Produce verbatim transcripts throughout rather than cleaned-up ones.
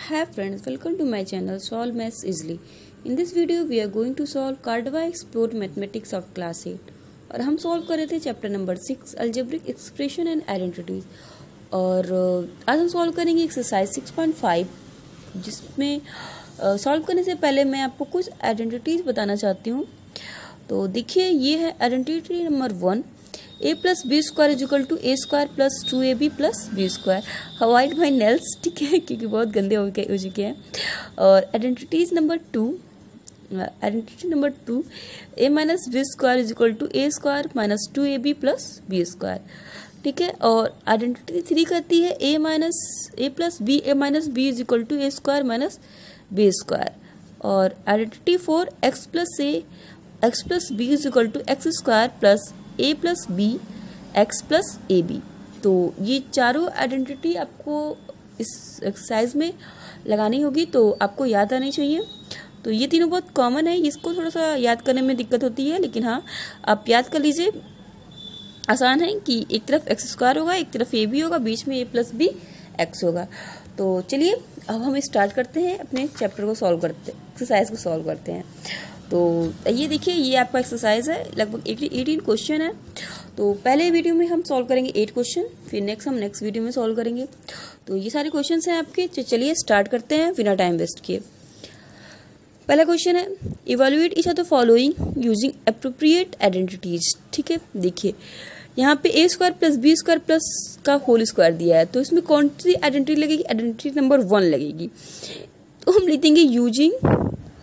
Hi friends, welcome to my channel Solve Maths Easily. In this video we are going to solve Cardva Explored Mathematics of Class eight और हम solve कर रहे थे chapter number six algebraic expression and identities. और आज हम solve करेंगे exercise six point five, जिसमें सॉल्व करने से पहले मैं आपको कुछ आइडेंटिटीज बताना चाहती हूँ। तो देखिए, ये है identity number one, a plus B square is equal to a square plus two A B plus B square. हवाइड माई नेल्स, ठीक है, क्योंकि बहुत गंदे हो गए हो चुके हैं। और identities number two, identity number two, a minus b square is equal to a square minus two A B plus B square, ठीक है। और आइडेंटिटी थ्री कहती है a minus a plus b a minus b is equal to a square minus b square. और identity four, x plus a x plus b is equal to x square plus a plus b x plus a B. तो ये चारों identity आपको इस exercise में लगानी होगी, तो आपको याद आनी चाहिए। तो ये तीनों बहुत कॉमन है, इसको थोड़ा सा याद करने में दिक्कत होती है, लेकिन हाँ आप याद कर लीजिए, आसान है कि एक तरफ एक्स स्क्वायर होगा, एक तरफ ए बी होगा, बीच में ए प्लस बी एक्स होगा। तो चलिए अब हम स्टार्ट करते हैं, अपने चैप्टर को सॉल्व करते एक्सरसाइज को सॉल्व करते हैं। तो ये देखिए, ये आपका एक्सरसाइज है, लगभग एटीन क्वेश्चन है। तो पहले वीडियो में हम सॉल्व करेंगे एट क्वेश्चन, फिर नेक्स्ट हम नेक्स्ट वीडियो में सॉल्व करेंगे। तो ये सारे क्वेश्चंस हैं आपके। चलिए स्टार्ट करते हैं बिना टाइम वेस्ट किए। पहला क्वेश्चन है, evaluate each of the following using appropriate identities. ठीक है, देखिए यहाँ पे a square plus B square plus का होल स्क्वायर दिया है, तो इसमें कौन सी आइडेंटिटी लगेगी? आइडेंटिटी नंबर वन लगेगी। तो हम लिख देंगे यूजिंग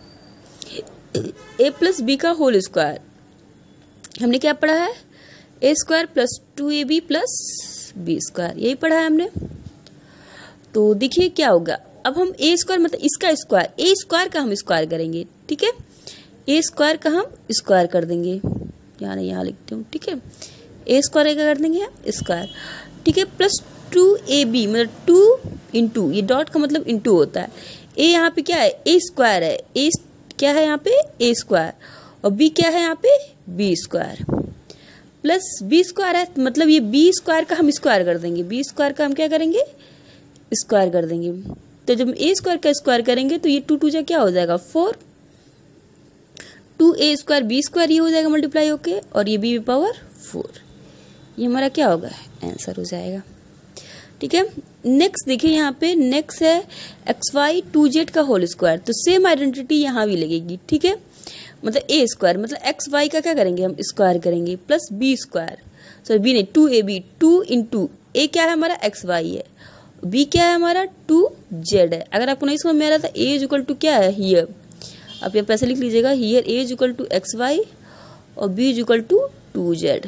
ए प्लस बी का होल स्क्वायर। हमने क्या पढ़ा है? ए square plus two A B plus B square, यही पढ़ा है हमने। तो देखिए क्या होगा, अब हम ए स्क्वायर मतलब इसका स्क्वायर, ए स्क्वायर का हम स्क्वायर करेंगे, ठीक है। ए स्क्वायर का हम स्क्वायर कर देंगे, यहाँ नहीं यहाँ लिखते हूँ, ठीक है। ए स्क्वायर का कर देंगे हम स्क्वायर, ठीक है, प्लस टू ए बी मतलब टू इंटू, ये डॉट का मतलब इंटू होता है। ए यहाँ पे क्या है? ए स्क्वायर है, ए क्या है यहाँ पे? ए स्क्वायर, और बी क्या है यहाँ पे? B square, plus B square है, मतलब ये बी स्क्वायर का हम स्क्वायर कर देंगे, बी स्क्वायर का हम क्या करेंगे? स्क्वायर कर देंगे। तो जब ए स्क्वायर का स्क्वायर करेंगे तो ये टू टू जा क्या हो जाएगा? Four, two a square b square ये हो जाएगा मल्टीप्लाई होके, और ये बी पावर फोर, ये हमारा क्या होगा? आंसर हो जाएगा, ठीक है। नेक्स्ट देखिए, यहाँ पे नेक्स्ट है एक्स वाई टू जेड का होल स्क्वायर। तो सेम आइडेंटिटी यहाँ भी लगेगी, ठीक है। मतलब ए स्क्वायर मतलब एक्स वाई का क्या करेंगे? हम स्क्वायर करेंगे, plus B square, sorry b नहीं, two A B, two into a क्या है हमारा? एक्स वाई है, बी क्या है हमारा? टू जेड है। अगर आपको नहीं समझ में आ रहा था, ए इज इक्वल टू क्या है? हियर, आप ये पैसे लिख लीजिएगा, here a is equal to x y और b is equal to two z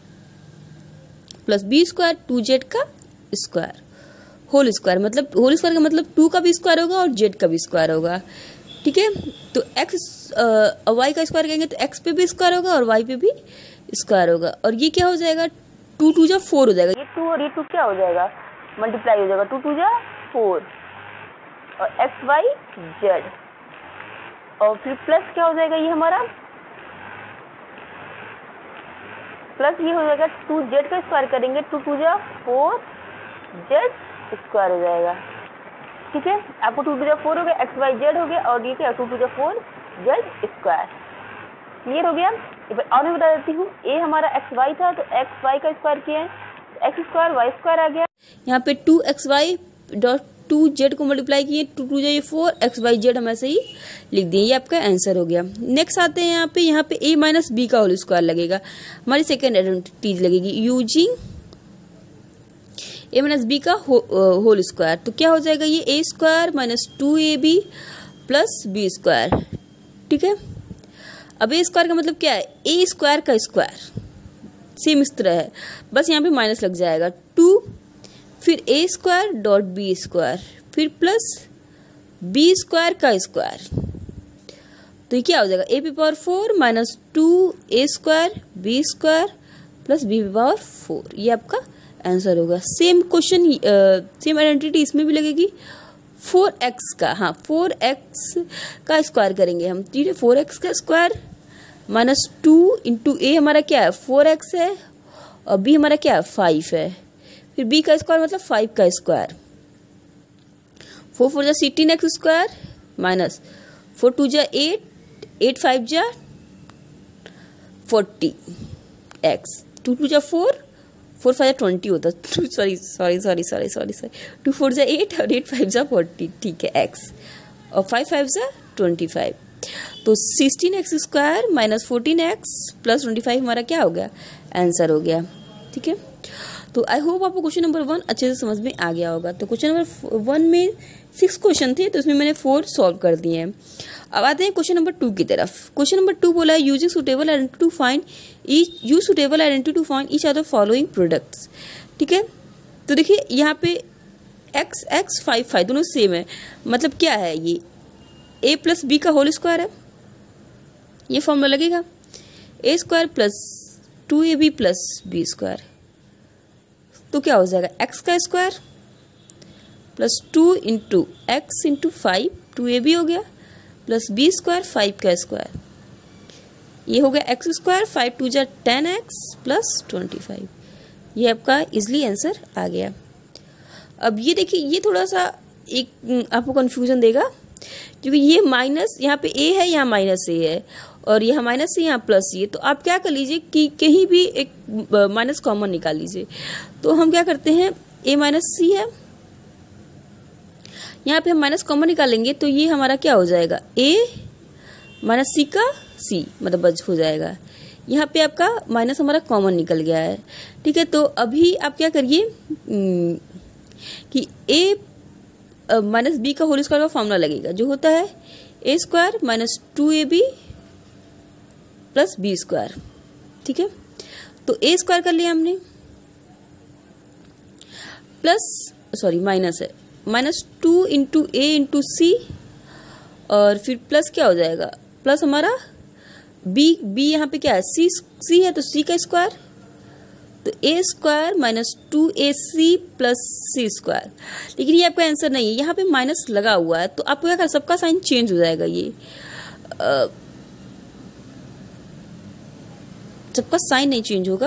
plus B square two z का स्क्वायर होल स्क्वायर, मतलब होल स्क्वायर का मतलब टू का भी स्क्वायर होगा और जेड का भी स्क्वायर होगा, ठीक है। तो एक्स वाई का स्क्वायर करेंगे तो एक्स पे भी स्क्वायर होगा और वाई पे भी स्क्वायर होगा, और ये क्या हो जाएगा? टू टू जा फोर हो जाएगा, ये टू और ये टू क्या हो जाएगा? मल्टीप्लाई हो जाएगा, टू टू जा फोर और एक्स वाई जेड, और फिर प्लस क्या हो जाएगा? ये हमारा प्लस ये हो जाएगा, टू जेड का स्क्वायर करेंगे, टू टू जा फोर जेड स्क्वायर हो जाएगा, ठीक है। आपको टू टू जा फोर हो गया, एक्स वाई जेड हो गया, और ये क्या? टू टू जा फोर जेड स्क्वायर, क्लियर हो गया। और मैं बता देती हूँ, ए हमारा एक्स वाई था, तो एक्स वाई का स्क्वायर किया है, एक्स स्क्वायर वाई स्क्वायर आ गया। यहाँ पे two x y dot two z को मल्टीप्लाई किए, टू टू जा फोर, एक्स वाई जेड हम ऐसे ही लिख दिए, ये आपका आंसर हो गया। नेक्स्ट आते हैं यहाँ पे, यहाँ पे ए माइनस बी का होल स्क्वायर लगेगा, हमारी सेकेंड आइडेंटिटी लगेगी यूजिंग ए माइनस बी का होल स्क्वायर। तो क्या हो जाएगा? ये a square minus two A B plus B square, ठीक है। अब ए स्क्वायर का मतलब क्या है? ए स्क्वायर का स्क्वायर, सेम इस तरह है, बस यहाँ पे माइनस लग जाएगा, टू फिर a square dot b square फिर प्लस बी स्क्वायर का स्क्वायर। तो ये क्या हो जाएगा? A p power four minus two a square b square plus b p power four, ये आपका आंसर होगा। सेम क्वेश्चन, सेम आइडेंटिटी इसमें भी लगेगी, फोर एक्स का, हाँ फोर एक्स का स्क्वायर करेंगे हम, ठीक है। फोर एक्स का square minus two into a हमारा क्या है? फोर एक्स है, और बी हमारा क्या है? फाइव है, फिर बी का स्क्वायर मतलब फाइव का स्क्वायर फोर फोर जा sixteen x square minus four two जा एट, एट फाइव जा फोर्टी एक्स, टू टू जा फोर, फोर फाइव जा ट्वेंटी होता है, sorry sorry sorry sorry sorry sorry two four जा एट और एट फाइव जा फोर्टी, ठीक है एक्स, और फाइव फाइव जा ट्वेंटी फाइव। तो sixteen x square minus fourteen x plus twenty five हमारा क्या हो गया, आंसर हो गया। ठीक है, तो आई होप आपको क्वेश्चन नंबर वन अच्छे से समझ में आ गया होगा। तो क्वेश्चन नंबर वन में सिक्स क्वेश्चन थे, तो उसमें मैंने फोर सॉल्व कर दिए हैं। अब आते हैं क्वेश्चन नंबर टू की तरफ। क्वेश्चन नंबर टू बोला है using suitable identity to find each use suitable identity to find each are the following products. ठीक है, तो देखिए यहाँ पे एक्स एक्स फाइव फाइव दोनों सेम है, मतलब क्या है, ये ए प्लस बी का होल स्क्वायर है, ये फॉर्मूला लगेगा, a square plus two A B plus B square, तो क्या हो जाएगा एक्स का square plus two into x into five, to A b हो गया, प्लस बी स्क्वायर फाइव का स्क्वायर, ये हो गया एक्स स्क्वायर, फाइव टू जा ten x plus twenty five, ये आपका इजली आंसर आ गया। अब ये देखिए, ये थोड़ा सा एक आपको कंफ्यूजन देगा, क्योंकि ये माइनस यहाँ पे ए है, यहाँ माइनस ए है, और यहाँ माइनस से यहाँ प्लस ये, तो आप क्या कर लीजिए कि कहीं भी एक माइनस कॉमन निकाल लीजिए। तो हम क्या करते हैं, ए माइनस सी है, यहाँ पे हम माइनस कॉमन निकालेंगे, तो ये हमारा क्या हो जाएगा, ए माइनस सी का सी, मतलब बच हो जाएगा। यहाँ पे आपका माइनस हमारा कॉमन निकल गया है। ठीक है, तो अभी आप क्या करिए कि ए माइनस बी का होल स्क्वायर का फॉर्मूला लगेगा, जो होता है ए square minus two A B plus B square. ठीक है, तो ए स्क्वायर कर लिया हमने, प्लस सॉरी माइनस है, minus two into a into c, और फिर प्लस क्या हो जाएगा, प्लस हमारा बी, बी यहाँ पे क्या है, सी सी है, तो सी का स्क्वायर, तो ए स्क्वायर माइनस टू ए सी प्लस सी स्क्वायर। लेकिन ये आपका आंसर नहीं है, यहाँ पे माइनस लगा हुआ है, तो आपको क्या कर, सबका साइन चेंज हो जाएगा, ये आ, सबका साइन नहीं चेंज होगा,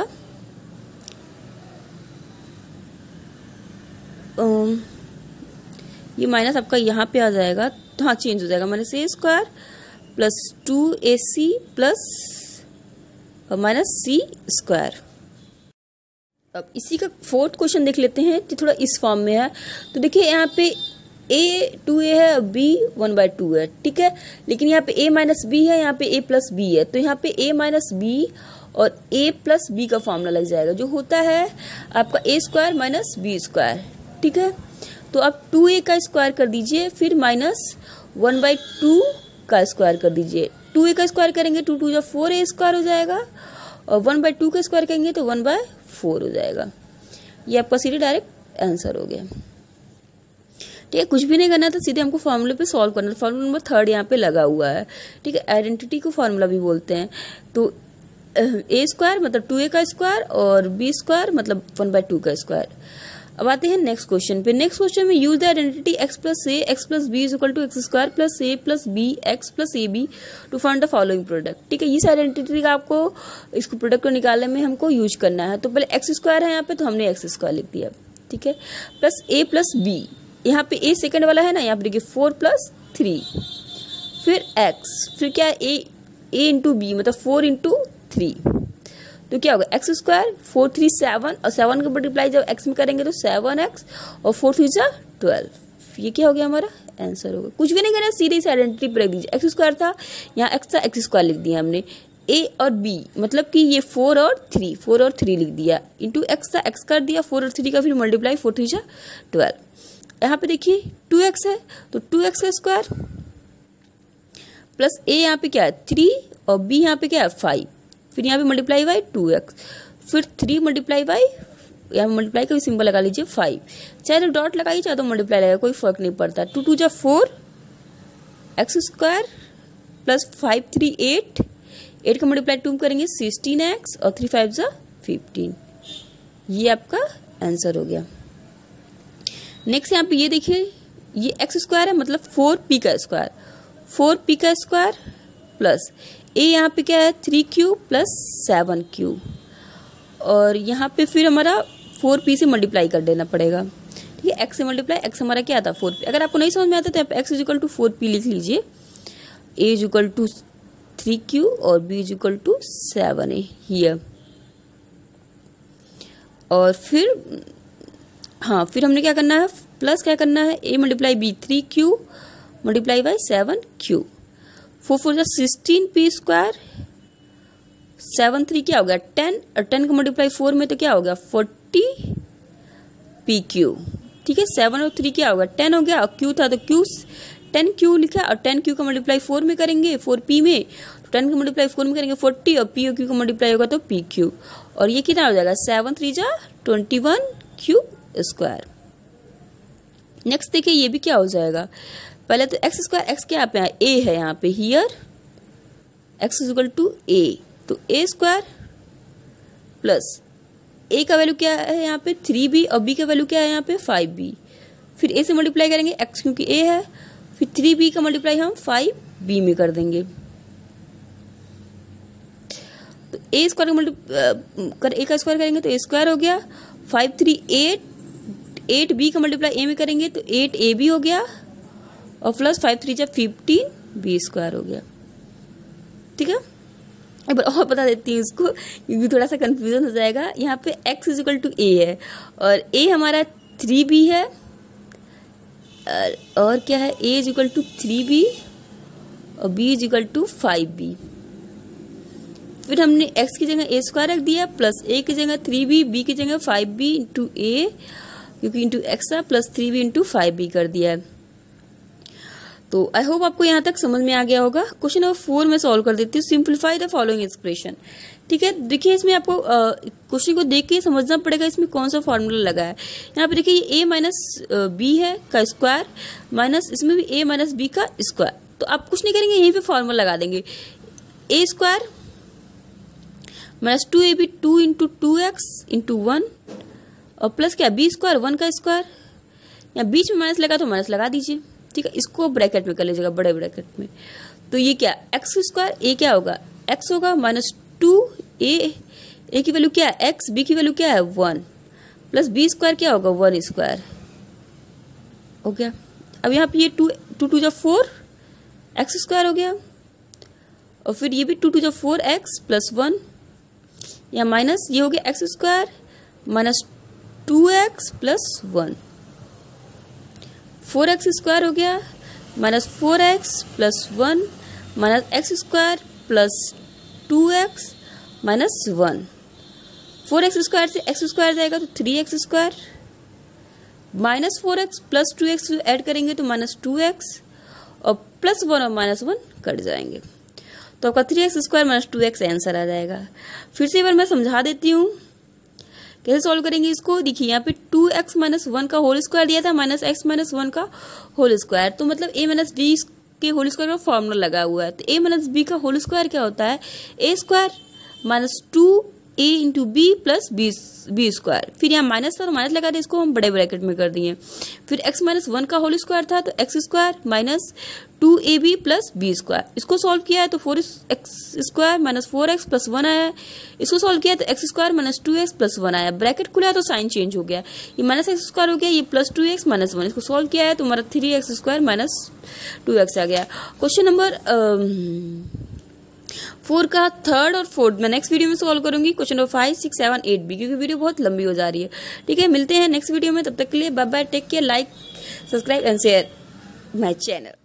आ, ये माइनस आपका यहाँ पे आ जाएगा, तो हाँ चेंज हो जाएगा, minus a square plus two A C plus minus c square. अब इसी का फोर्थ क्वेश्चन देख लेते हैं, तो थोड़ा इस फॉर्म में है। तो देखिए यहाँ पे ए टू ए है, बी वन बाई टू है। ठीक है, लेकिन यहाँ पे ए माइनस बी है, यहाँ पे ए प्लस बी है, तो यहाँ पे ए माइनस बी और ए प्लस बी का फॉर्मूला लग जाएगा, जो होता है आपका a square minus b square. ठीक है, तो आप टू ए का स्क्वायर कर दीजिए, फिर माइनस वन बाई टू का स्क्वायर कर दीजिए। टू ए का स्क्वायर करेंगे, टू टू या फोर ए स्क्वायर हो जाएगा, और वन बाई टू का स्क्वायर करेंगे तो वन बाय फोर हो जाएगा। ये आपका सीधे डायरेक्ट आंसर हो गया। ठीक है, कुछ भी नहीं करना था, सीधे हमको फॉर्मूले पे सॉल्व करना था। फॉर्मूला नंबर थर्ड यहाँ पे लगा हुआ है। ठीक है, आइडेंटिटी को फॉर्मूला भी बोलते हैं। तो ए स्क्वायर मतलब टू ए का स्क्वायर और बी स्क्वायर मतलब वन बाय टू का स्क्वायर। अब आते हैं नेक्स्ट क्वेश्चन पे। नेक्स्ट क्वेश्चन में use the identity x plus a x plus b is equal to x square plus a plus b x plus a B to find the following product. ठीक है, इस identity का आपको इसको product को निकालने में हमको यूज करना है। तो पहले एक्स स्क्वायर है यहाँ पे, तो हमने एक्स स्क्वायर लिख दिया। ठीक है, प्लस ए प्लस बी, यहाँ पे ए सेकेंड वाला है ना, यहाँ पे देखिए फोर प्लस थ्री, फिर एक्स, फिर क्या ए ए इंटू बी मतलब फोर इंटू थ्री, तो क्या होगा x square, four three seven, और सेवन का मल्टीप्लाई जब एक्स में करेंगे तो सेवन एक्स और फोर थ्री जा ट्वेल्व। ये क्या हो गया हमारा आंसर होगा। कुछ भी नहीं करना, सीधे इस आइडेंटिटी पर रख दीजिए। एक्स स्क्वायर था, यहाँ एक्स था, एक्स स्क्वायर लिख दिया हमने। ए और बी मतलब कि ये फोर और थ्री, फोर और थ्री लिख दिया, इंटू एक्स था, एक्स कर दिया, फोर और थ्री का फिर मल्टीप्लाई, फोर थ्री जा ट्वेल्व। यहाँ पे देखिए टू एक्स है, तो टू एक्स का स्क्वायर प्लस ए यहाँ पे क्या है थ्री, और बी यहाँ पे क्या है फाइव, फिर यहाँ पे मल्टीप्लाई बाई टू एक्स, फिर थ्री मल्टीप्लाई बाई, यहाँ पे मल्टीप्लाई का भी सिंबल लगा लीजिए फाइव, चाहे तो डॉट लगाइए चाहे तो मल्टीप्लाई लगाइए, कोई फर्क नहीं पड़ता। टू टू जा four x square plus five three eight, eight का मल्टीप्लाई टू करेंगे सिक्सटीन एक्स और थ्री फाइव जा फिफ्टीन। ये आपका आंसर हो गया। नेक्स्ट यहाँ पे ये देखिए, ये एक्स स्क्वायर है मतलब फोर पी का स्क्वायर, फोर पी का स्क्वायर प्लस ए यहाँ पे क्या है three q plus seven q, और यहाँ पे फिर हमारा फोर पी से मल्टीप्लाई कर देना पड़ेगा। ठीक ठीक है। एक्स से मल्टीप्लाई एक्स हमारा क्या था फोर पी। अगर आपको नहीं समझ में आता तो आप x is equal to four p लिख लीजिए, a is equal to three q और b is equal to seven a here. और फिर हाँ फिर हमने क्या करना है, प्लस क्या करना है, a multiply b three q multiply by seven q, four four जा sixteen p square, seven three क्या हो गया टेन, और टेन का मल्टीप्लाई फोर में तो क्या हो गया फोर्टी पी क्यू। ठीक है, सेवन और थ्री क्या होगा टेन हो गया, और क्यू था तो क्यू टेन क्यू लिखा, और टेन क्यू का मल्टीप्लाई फोर में करेंगे फोर पी में, तो टेन का मल्टीप्लाई फोर में करेंगे फोर्टी, और पी और क्यू का मल्टीप्लाई होगा तो पी क्यू, और ये कितना हो जाएगा सेवन थ्री जा twenty one q square. Next देखिए ये भी क्या हो जाएगा, पहले तो एक्स स्क्वायर, एक्स क्या पे है ए है यहाँ पे, here x is equal to a, तो ए स्क्वायर प्लस ए का वैल्यू क्या है यहाँ पे थ्री बी, और बी का वैल्यू क्या है यहाँ पे फाइव बी, फिर ए से मल्टीप्लाई करेंगे एक्स क्योंकि ए है, फिर थ्री बी का मल्टीप्लाई हम फाइव बी में कर देंगे, तो ए स्क्वायर का मल्टीप्लाई कर ए का स्क्वायर करेंगे तो ए स्क्वायर हो गया, five three eight, eight b का मल्टीप्लाई ए में करेंगे तो एट ए बी हो गया, और प्लस फाइव थ्री जब फिफ्टीन बी स्क्वायर हो गया। ठीक है, एक बार और बता देती हूँ इसको क्योंकि थोड़ा सा कंफ्यूजन हो जाएगा। यहाँ पे x is equal to a है, और a हमारा थ्री बी है, और क्या है a is equal to three b और b is equal to five b. फिर हमने x की जगह a स्क्वायर रख दिया, प्लस a की जगह थ्री बी, b की जगह फाइव बी इंटू ए क्योंकि इंटू एक्स था, plus three B into five B कर दिया है। तो आई होप आपको यहाँ तक समझ में आ गया होगा। क्वेश्चन नंबर फोर में सॉल्व कर देती हूँ, सिंप्लीफाई द फॉलोइंग एक्सप्रेशन। ठीक है, देखिए इसमें आपको क्वेश्चन को देख के समझना पड़ेगा इसमें कौन सा फॉर्मूला लगा है। यहाँ पे देखिए ये ए माइनस बी है का स्क्वायर, माइनस इसमें भी ए माइनस बी का स्क्वायर, तो आप कुछ नहीं करेंगे यहीं पे फॉर्मूला लगा देंगे, A square minus two A B two into two X into one, और प्लस क्या बी स्क्वायर वन का स्क्वायर, यहाँ बीच में माइनस लगा तो माइनस लगा दीजिए। ठीक है, इसको ब्रैकेट में कर लीजिएगा बड़े ब्रैकेट में, तो ये क्या एक्स स्क्वायर, ए क्या होगा एक्स होगा, माइनस टू ए, ए की वैल्यू क्या है एक्स, बी की वैल्यू क्या है वन, प्लस बी स्क्वायर क्या होगा वन स्क्वायर हो गया। अब यहाँ पे ये टू टू टू जो फोर एक्स स्क्वायर हो गया, और फिर ये भी टू टू जो फोर एक्स प्लस वन, या माइनस ये हो गया x square minus two X plus one, four x square हो गया minus four x plus one, minus X square plus two X minus one, four x square से X square जाएगा तो three X square, minus four x plus two x add करेंगे तो minus two X, और plus one और minus one cut जाएंगे, तो आपका three X square minus two X answer आ जाएगा। फिर से एक बार मैं समझा देती हूँ कैसे सॉल्व करेंगे इसको। देखिए यहाँ पे टू एक्स माइनस वन का होल स्क्वायर दिया था, माइनस एक्स माइनस वन का होल स्क्वायर, तो मतलब ए माइनस बी के होल स्क्वायर का फॉर्मूला लगा हुआ है, तो ए माइनस बी का होल स्क्वायर क्या होता है ए square minus two A into B plus B B square, फिर यहाँ माइनस था तो माइनस लगा दिया, इसको हम बड़े ब्रैकेट में कर दिए, फिर एक्स माइनस वन का होल स्क्वायर था तो X square minus two A B plus B square, इसको सॉल्व किया है तो four x square minus four x plus one आया, इसको सॉल्व किया तो X square minus two X plus one आया, ब्रैकेट खुला तो साइन चेंज हो गया, ये माइनस एक्स स्क्वायर हो गया, ये plus two X minus one, इसको सॉल्व किया है तो हमारा three X square minus two X आ गया। क्वेश्चन नंबर फोर का थर्ड और फोर्थ मैं नेक्स्ट वीडियो में सॉल्व करूंगी, question number five six seven eight भी, क्योंकि वीडियो बहुत लंबी हो जा रही है। ठीक है, मिलते हैं नेक्स्ट वीडियो में, तब तक के लिए bye bye, take care, like subscribe and share my channel.